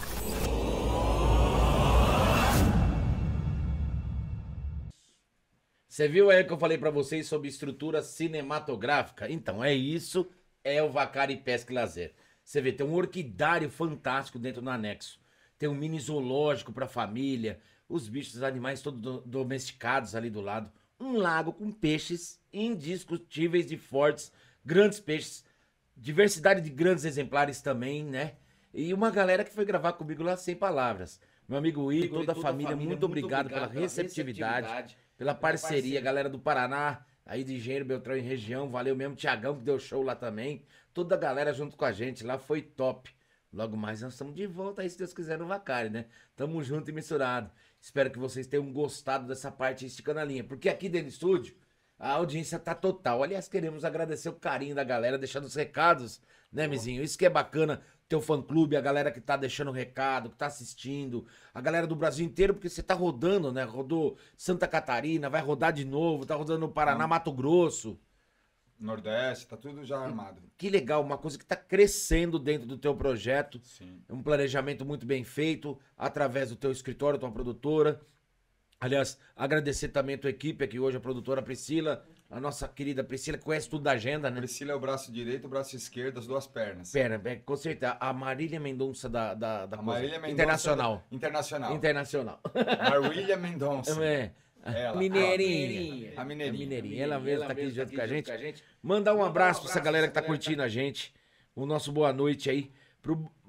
Você viu aí que eu falei pra vocês sobre estrutura cinematográfica? Então, é isso, é o Vacari Pesca e Lazer. Você vê, tem um orquidário fantástico dentro do anexo. Tem um mini zoológico pra família, os bichos, os animais todos domesticados ali do lado. Um lago com peixes indiscutíveis de fortes, grandes peixes. Diversidade de grandes exemplares também, né? E uma galera que foi gravar comigo lá sem palavras. Meu amigo Igor, toda a família, muito obrigado pela receptividade, pela parceria, galera do Paraná, aí de Engenheiro Beltrão e região, valeu mesmo, Thiagão que deu show lá também, toda a galera junto com a gente lá, foi top. Logo mais nós estamos de volta aí, se Deus quiser, no Vacari, né? Tamo junto e misturado. Espero que vocês tenham gostado dessa parte esticando a linha, porque aqui dentro do estúdio, a audiência tá total. Aliás, queremos agradecer o carinho da galera, deixando os recados, né, Mizinho? Isso que é bacana, teu fã-clube, a galera que tá deixando recado, que tá assistindo, a galera do Brasil inteiro, porque você tá rodando, né? Rodou Santa Catarina, vai rodar de novo, tá rodando no Paraná, Mato Grosso. Nordeste, tá tudo já armado. Que legal, uma coisa que tá crescendo dentro do teu projeto. Sim. É um planejamento muito bem feito, através do teu escritório, tua produtora. Aliás, agradecer também a tua equipe aqui hoje, a produtora Priscila, a nossa querida Priscila, que conhece tudo da agenda, né? Priscila é o braço direito, o braço esquerdo, as 2 pernas. Pera, com certeza. A Marília Mendonça da A coisa. Marília Mendonça Internacional. Internacional. Internacional. Marília Mendonça. É. Ela. Mineirinha. A Mineirinha. Mineirinha. Ela mesmo tá aqui junto com a gente. Mandar um abraço pra essa galera que tá curtindo a gente. O nosso boa noite aí. Pro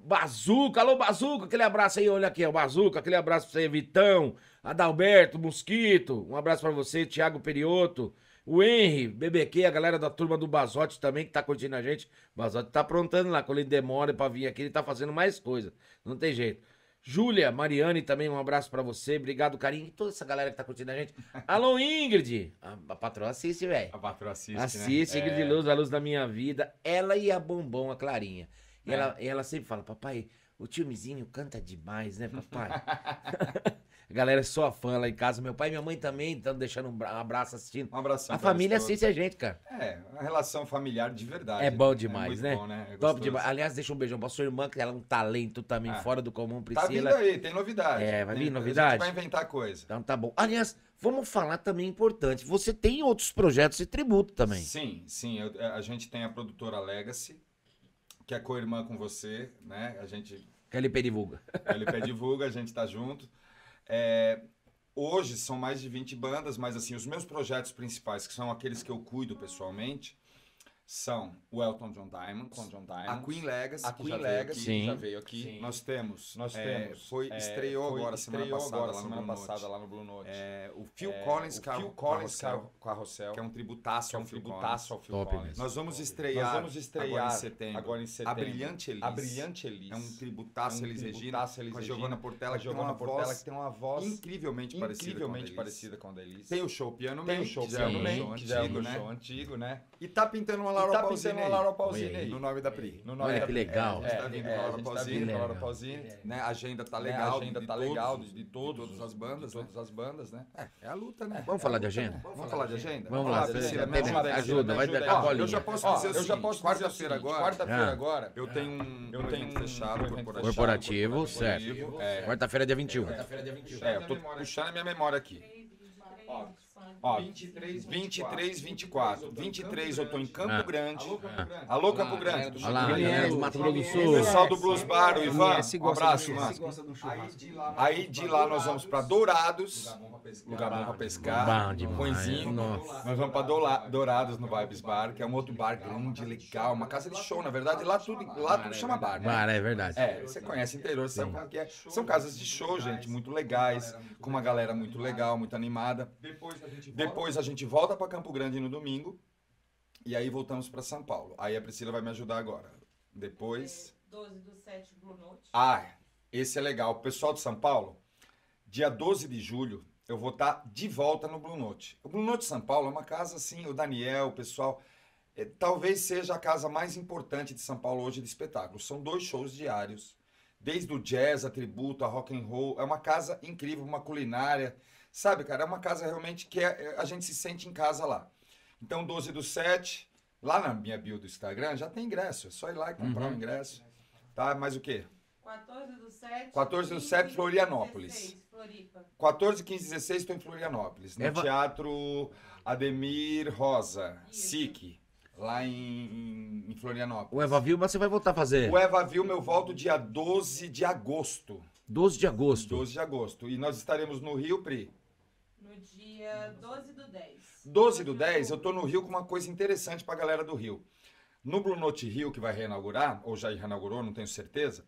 Bazuca, alô Bazuca, aquele abraço aí, olha aqui, é o Bazuca, aquele abraço pra você, Vitão, Adalberto, Mosquito, um abraço pra você, Thiago Perioto, o Henry, BBQ, a galera da turma do Bazote também que tá curtindo a gente. O Bazote tá aprontando lá, quando ele demora pra vir aqui, ele tá fazendo mais coisa, não tem jeito. Júlia, Mariane também, um abraço pra você, obrigado, carinho, e toda essa galera que tá curtindo a gente. Alô Ingrid, a patroa assiste, velho. A patroa assiste, Assiste, né? Ingrid Luz, a luz da minha vida, ela e a Bombom, a Clarinha. E ela sempre fala, papai, o tio Mizinho canta demais, né, papai? A galera é só fã lá em casa. Meu pai e minha mãe também estão deixando um abraço assistindo. Um abração. A família assiste a gente, cara. É, uma relação familiar de verdade. É bom demais, muito né? Bom, né? É Top gostoso. demais. Aliás, deixa um beijão pra sua irmã, que ela é um talento também fora do comum, Tá Priscila. vindo aí, tem novidade. É, vai vir A novidade? gente vai inventar coisa. Então tá bom. Aliás, vamos falar também importante. Você tem outros projetos de tributo também. Sim, sim. A gente tem a produtora Legacy, que é co-irmã com você, né? A gente... Que LP divulga. A LP divulga, a gente tá junto. Hoje são mais de 20 bandas, mas assim, os meus projetos principais, que são aqueles que eu cuido pessoalmente, são o Elton John Diamonds, a Queen Legacy, Sim. já veio aqui. Sim. Nós temos, Estreou agora semana passada lá no Blue Note. O Phil Collins, Carrossel, que é um tributaço ao Phil Collins. Top mesmo. Nós vamos estrear, agora em setembro, a Brilhante Elis. É um tributaço Elis Regina, com a Giovanna Portela, que tem uma voz incrivelmente parecida com a da Elis. Tem o show Piano Man, que já é um show antigo, né? E tá pintando uma Laura Pausini aí, no nome da Pri. Olha que legal. Tá vindo Laura Pausini, né? A agenda tá legal, de todas as bandas, né? É a luta, né? Vamos falar de agenda? Vamos falar de agenda? Vamos lá, Priscila, me ajuda, vai dar a bolinha. Eu já posso dizer o seguinte, quarta-feira agora, eu tenho um fechado corporativo, certo. Quarta-feira, dia 21. Eu tô puxando a minha memória aqui. 23, 24. 23 eu tô em Campo Grande. Alô, Campo Grande. Olha lá, galera do Mato Grosso do Sul. Pessoal do Blues Bar, o Ivan, um abraço, mano. Aí de lá nós vamos pra Dourados, lugar bom pra pescar. Bom demais. Ruinzinho. Nossa. Nós vamos pra Dourados no Vibes Bar, que é um outro bar grande, legal, uma casa de show, na verdade. Lá tudo chama bar, né? Bar, é verdade. Você conhece o interior, você sabe como que é. São casas de show, gente, muito legais, com uma galera muito legal, muito animada. Depois a gente volta para Campo Grande no domingo e aí voltamos para São Paulo. Aí a Priscila vai me ajudar agora. Depois... 12/7 Blue Note. Esse é legal. O pessoal de São Paulo, dia 12 de julho, eu vou estar de volta no Blue Note. O Blue Note São Paulo é uma casa assim, o Daniel, o pessoal... talvez seja a casa mais importante de São Paulo hoje de espetáculo. São 2 shows diários. Desde o jazz, a tributo, a rock and roll. É uma casa incrível, uma culinária... Sabe, cara, é uma casa realmente que a gente se sente em casa lá. Então, 12/7, lá na minha bio do Instagram, já tem ingresso. É só ir lá e comprar o ingresso. Tá, mais o quê? 14/7. 14/7, Florianópolis. 16, Floripa. 14, 15, 16, estou em Florianópolis. No Teatro Ademir Rosa, SIC, lá em Florianópolis. O Eva Vilma você vai voltar a fazer? O Eva Vilma eu volto dia 12 de agosto. 12 de agosto. 12 de agosto. E nós estaremos no Rio, Pri. No dia 12/10. 12/10, eu tô no Rio com uma coisa interessante pra galera do Rio. No Blue Note Rio, que vai reinaugurar, ou já reinaugurou, não tenho certeza,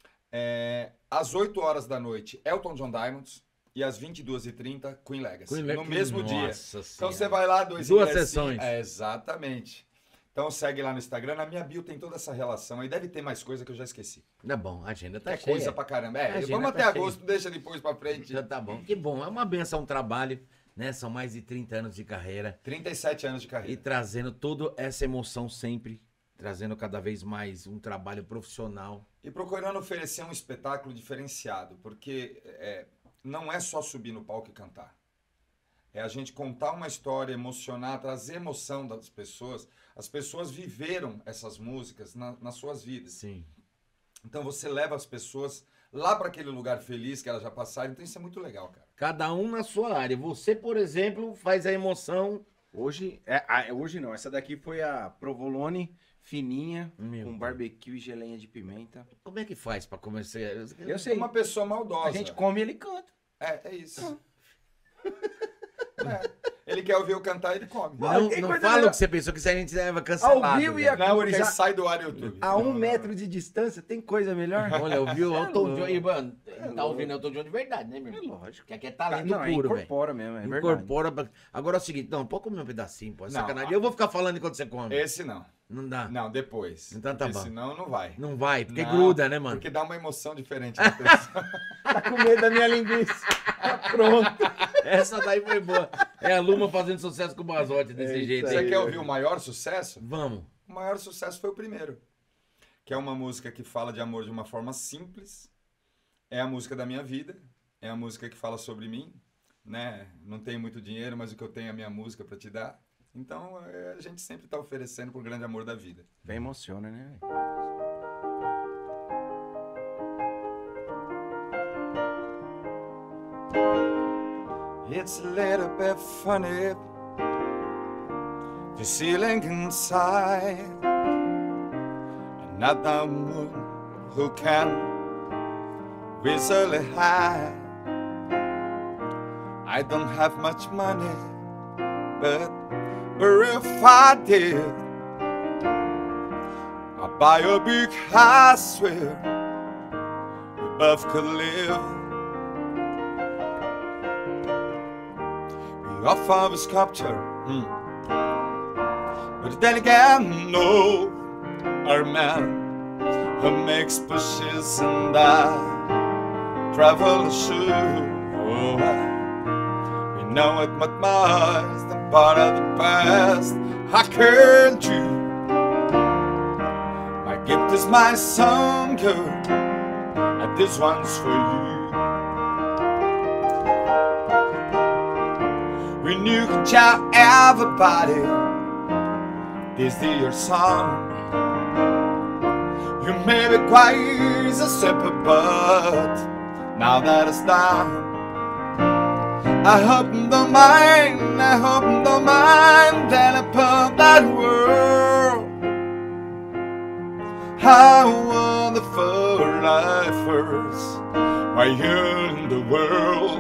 às 8 horas da noite, Elton John Diamonds, e às 22h30, Queen Legacy. No mesmo dia. Então você vai lá, 2 sessões. Exatamente. Então segue lá no Instagram, na minha bio tem toda essa relação. Aí deve ter mais coisa que eu já esqueci. Tá bom, a agenda tá cheia. cheia. Coisa pra caramba. tá Vamos até agosto, deixa depois pra frente. Já tá bom. Que bom, é uma benção, um trabalho, né? São mais de 30 anos de carreira. 37 anos de carreira. E trazendo toda essa emoção sempre, trazendo cada vez mais um trabalho profissional. E procurando oferecer um espetáculo diferenciado, porque não é só subir no palco e cantar. É a gente contar uma história, emocionar, trazer emoção das pessoas. As pessoas viveram essas músicas nas suas vidas. Sim. Então você leva as pessoas lá para aquele lugar feliz que elas já passaram. Então isso é muito legal, cara. Cada um na sua área. Você, por exemplo, faz a emoção. Hoje não. Essa daqui foi a provolone fininha, com barbecue e geleinha de pimenta. Como é que faz para começar? Eu sei. Uma pessoa maldosa. A gente come e ele canta. É isso. ele quer ouvir eu cantar, ele come. Não, que não coisa fala melhor. o que você pensou, que isso a gente leva cancelado. Ao vivo e a Não, porque cores. sai do ar do YouTube. A 1 metro de distância, tem coisa melhor? Olha, ouviu? O Elton John. E, mano, tá ouvindo Elton John de verdade, né, meu irmão? Lógico. Que aqui é talento Não, puro, velho. incorpora mesmo, é verdade. Incorpora. Agora é o seguinte, não, pode comer um pedacinho, pô. É Não, sacanagem. Eu vou ficar falando enquanto você come. Esse não. Não dá. Não, depois. Então tá Porque bom. senão não vai. Não vai, porque Não, gruda, né, mano? Porque dá uma emoção diferente na pessoa. Tá com medo da minha linguiça. Pronto. Essa daí foi boa. É a Luma fazendo sucesso com o Basote desse jeito Você aí. quer ouvir o maior sucesso? Vamos. O maior sucesso foi o primeiro. Que é uma música que fala de amor de uma forma simples. É a música da minha vida. É a música que fala sobre mim. Né? Não tenho muito dinheiro, mas o que eu tenho é a minha música pra te dar. Então, a gente sempre tá oferecendo pro grande amor da vida. Bem emociona, né? It's a little bit funny, the ceiling inside. Another one who can easily hide. I don't have much money, but if I did, I'd buy a big house where we both could live. We offer a sculpture, but then again, no, our man who makes bushes and I travel a shoe. Oh, we know it much more than part of the past. How can't you? My gift is my song, girl, and this one's for you. When you can tell everybody this is your song, you may be quite a simple, but now that it's done, I hope you don't mind, I hope you don't mind that I put that world. How wonderful life is while you're in the world.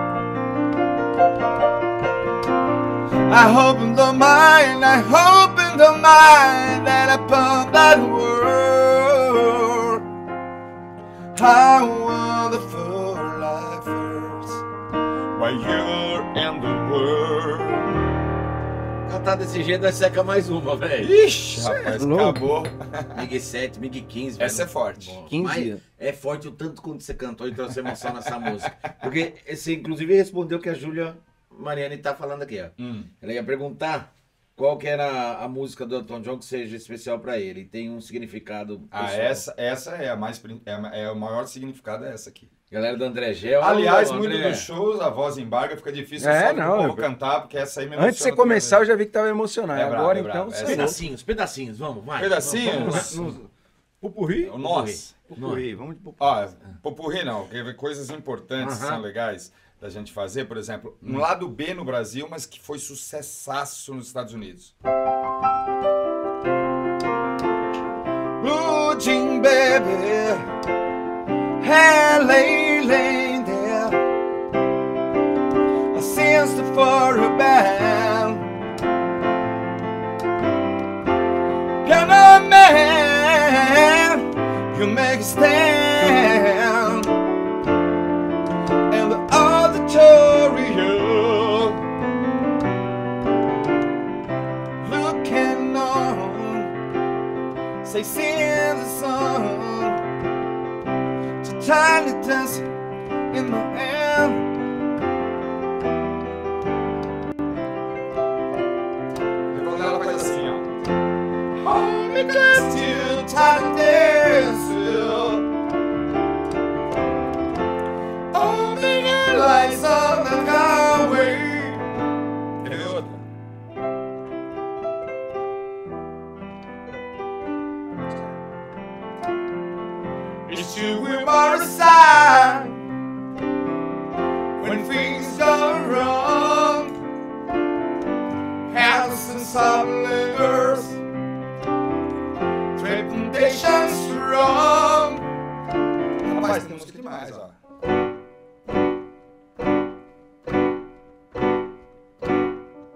I hope you don't mind, I hope you don't mind that I put that world. How wonderful life is while you're in the world. Cantar desse jeito, nós seca mais uma, velho. Ixi, rapaz, acabou. Mig 7, Mig 15, Essa é forte. 15 Mas é forte o tanto quanto você cantou e trouxe emoção nessa música. Porque você, inclusive, respondeu o que a Júlia Mariani tá falando aqui, ó. Ela ia perguntar qual que era a música do Elton John que seja especial pra ele. Tem um significado pessoal. Essa é a mais é o maior significado, é essa aqui. Galera do André Gel. Aliás, alô, muito André. dos shows, a voz embarga, fica difícil É, só não, do povo cantar, porque essa aí me Antes de você emociona começar, eu também. já vi que tava emocionado. É brabo, Agora, é brabo. então, Essa você... Pedacinhos, pedacinhos, vamos, vai. Pedacinhos? Pupurri? Nós. Pupurri, vamos de pupurri. Ó, popurri não, porque coisas importantes são legais da gente fazer, por exemplo, um lado B no Brasil, mas que foi sucessaço nos Estados Unidos. Blue jean baby, hey lady, I sensed for a band. Can a man, you make a stand in the auditorium, looking on, say sing the song, to tiny dance in my hand. Ela faz assim, ó. Hold me close to you, tiny dance. Hold me the lights on the highway. Quer ver outra? It's you we by our side when things go wrong. Hands and some lingers, reputation strong. Rapaz, tem música demais, ó.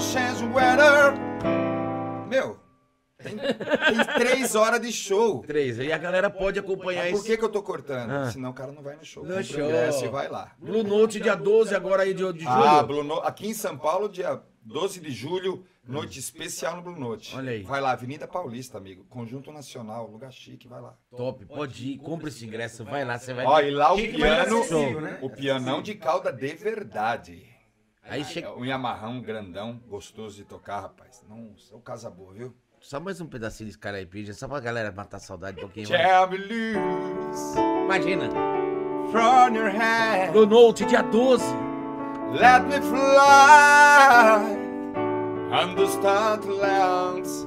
change weather. Meu, tem 3 horas de show. 3, e a galera pode acompanhar Mas isso. por que eu tô cortando? Senão o cara não vai no show. No Compra show. ingresso e vai lá. Blue Note, dia 12, agora aí de julho. Ah, Blue Note, aqui em São Paulo, dia 12 de julho, noite especial no Blue Note. Olha aí. Vai lá, Avenida Paulista, amigo. Conjunto Nacional, lugar chique, vai lá. Top, pode ir, compra esse ingresso, vai lá, você vai Ó, e lá o Chique, mas piano, acessível, o pianão de cauda de verdade. Aí chega... Um Yamahão grandão, gostoso de tocar, rapaz. Nossa, é o casa boa, viu? Só mais um pedacinho desse cara aí, pija, só pra galera matar a saudade um pouquinho. Tell me loose Imagina. from your hand. Blue Note, dia 12. Let me fly understand lands.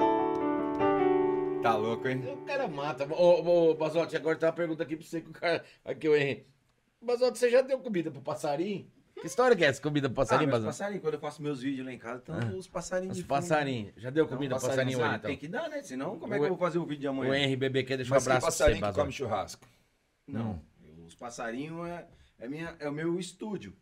Tá louco, hein? O cara mata. Ô, Basotti, agora tem uma pergunta aqui pra você que o cara... Aqui, o Henry. Basotti, você já deu comida pro passarinho? Que história que é essa comida pro passarinho, meus Basotti? passarinhos, quando eu faço meus vídeos lá em casa, então os passarinhos Os de fundo. passarinhos. Já deu comida pro passarinho hoje, então? Tem que dar, né? Senão, como é que eu vou fazer o vídeo de amanhã? O Henry BBQ deixa um Mas que abraço pra você, passarinho que Basotti. come churrasco? Não, os passarinhos é o meu estúdio.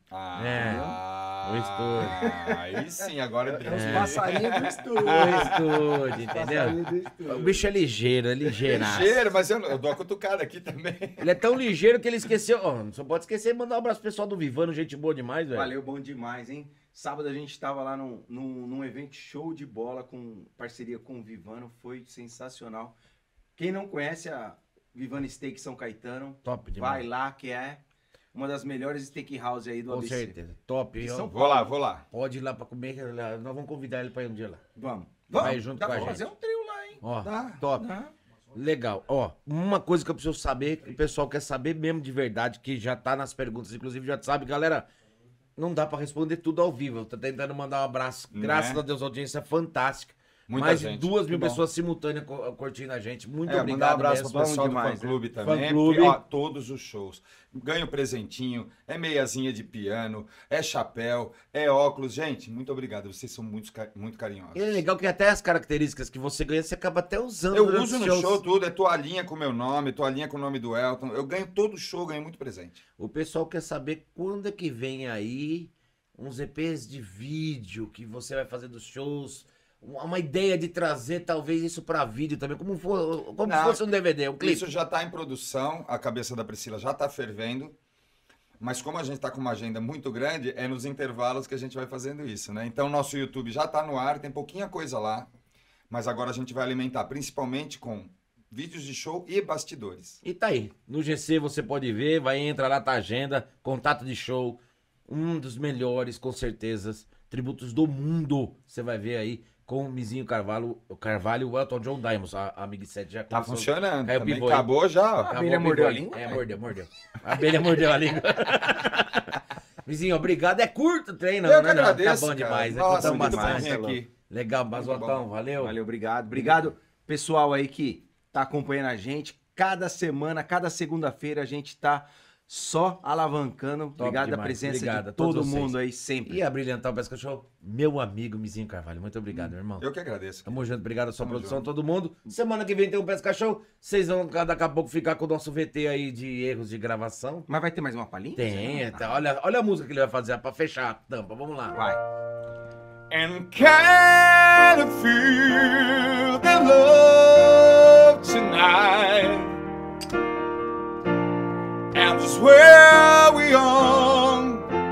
O estúdio. Aí sim, agora Os passarinhos do estúdio. O estúdio, entendeu? O bicho é ligeiro, é ligeiraço. Ligeiro, mas eu dou a cutucada aqui também. Ele é tão ligeiro que ele esqueceu. Ó, só pode esquecer de mandar um abraço pro pessoal do Vivano, gente boa demais, velho. Valeu, bom demais, hein? Sábado a gente tava lá num evento show de bola com parceria com o Vivano, foi sensacional. Quem não conhece a Vivano Steak São Caetano, Top demais. vai lá, que é uma das melhores steakhouse aí do Com ABC. certeza. Top. De ó. São Vou lá, vou lá. Pode ir lá pra comer, que nós vamos convidar ele pra ir um dia lá. Vamos. Vai junto Dá com a pra gente. fazer um trio lá, hein? Ó, Dá, top. Legal. Ó, uma coisa que eu preciso saber, que o pessoal quer saber mesmo de verdade, que já tá nas perguntas, inclusive já sabe, galera, não dá pra responder tudo ao vivo. Eu tô tentando mandar um abraço. Graças a Deus, a audiência é fantástica. Muita Mais de gente. 2 mil Que bom. pessoas simultâneas curtindo a gente. Muito Mandar obrigado um abraço mesmo. pro pessoal do demais, fã-clube também. Fã-clube. Porque, ó, todos os shows. Ganha um presentinho, é meiazinha de piano, é chapéu, é óculos. Gente, muito obrigado. Vocês são muito carinhosos. E é legal que até as características que você ganha, você acaba até usando. Eu durante uso os no shows. show tudo, é toalhinha com o meu nome, toalhinha com o nome do Elton. Eu ganho todo show, ganho muito presente. O pessoal quer saber quando é que vem aí uns EPs de vídeo que você vai fazer dos shows. Uma ideia de trazer talvez isso pra vídeo também, como se fosse um DVD, um clipe. Isso já tá em produção, a cabeça da Priscila já tá fervendo. Mas como a gente tá com uma agenda muito grande, é nos intervalos que a gente vai fazendo isso, né? Então nosso YouTube já tá no ar, tem pouquinha coisa lá. Mas agora a gente vai alimentar principalmente com vídeos de show e bastidores. E tá aí, no GC você pode ver, vai entrar lá, tá a agenda, contato de show, um dos melhores, com certeza, tributos do mundo, você vai ver aí, com o Mizinho Carvalho e o Elton John Diamonds, a Mig 7 já Tá começou. funcionando, Caiu também pivô aí. acabou já. ó. Acabou abelha o mordeu pivô a aí. língua? É, mordeu. A abelha mordeu a língua. Mizinho, obrigado, é curto o treino, Eu né? que agradeço, Tá bom cara. demais, Nossa, contamos muito bom bastante. vir aqui. Legal, Basotão, valeu. Valeu, obrigado. Obrigado, pessoal aí que tá acompanhando a gente. Cada semana, cada segunda-feira a gente tá só alavancando. Obrigado demais. a presença Obrigado de a todos todo vocês. mundo aí sempre. E a Brilhantar Pesca Show, meu amigo Mizinho Carvalho, muito obrigado, meu irmão. Eu que agradeço. Tamo junto, obrigado a sua Tamo produção, junto. todo mundo. Semana que vem tem um Pesca Show. Vocês vão daqui a pouco ficar com o nosso VT aí de erros de gravação. Mas vai ter mais uma palhinha? Tem, tá, olha a música que ele vai fazer pra fechar a tampa. Vamos lá. Vai. And can I feel the love tonight? And this where we are.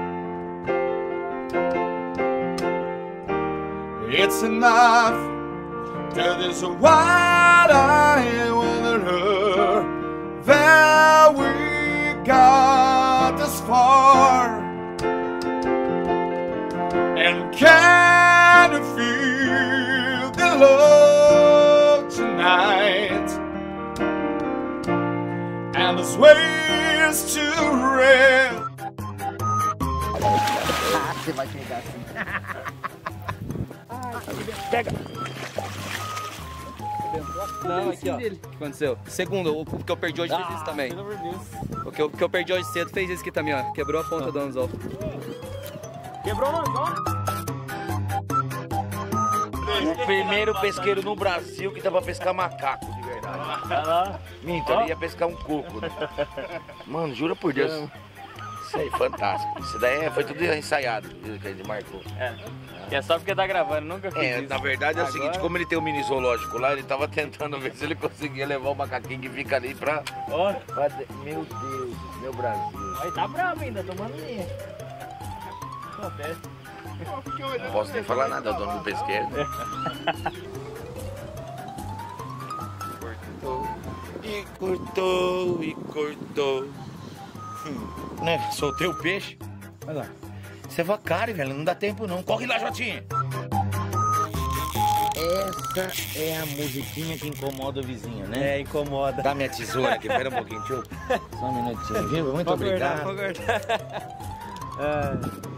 It's enough that is what I wanted her. That we got this far. And can you feel the love tonight? And there's ways to rest. Você vai pegar assim. Pega! Não, aqui ó. O que aconteceu? Segundo, o que eu perdi hoje fez isso também. O que eu perdi hoje cedo fez isso aqui também, ó. Quebrou a ponta do anzol. Quebrou o anzol? O primeiro pesqueiro no Brasil que dá pra pescar macaco, de verdade. Minto, ele ia pescar um coco, né? Mano, jura por Deus. Isso aí, fantástico. Isso daí foi tudo ensaiado, que ele marcou. É só porque tá gravando, nunca fiz isso. Na verdade é o Agora... seguinte, como ele tem um mini zoológico lá, ele tava tentando ver se ele conseguia levar o macaquinho que fica ali pra... Ó. Meu Deus, meu Brasil. Aí tá bravo ainda, tomando linha. Acontece. Não posso nem falar nada, é o dono do pesqueiro. E cortou, e cortou. Né? Soltei o peixe. Olha lá. Você vai cara, velho, não dá tempo não. Corre lá, Jotinha. Essa é a musiquinha que incomoda o vizinho, né? É, incomoda. Dá minha tesoura aqui, pera um pouquinho, tio. Só um minutinho, viu? Muito obrigado. Pode cortar.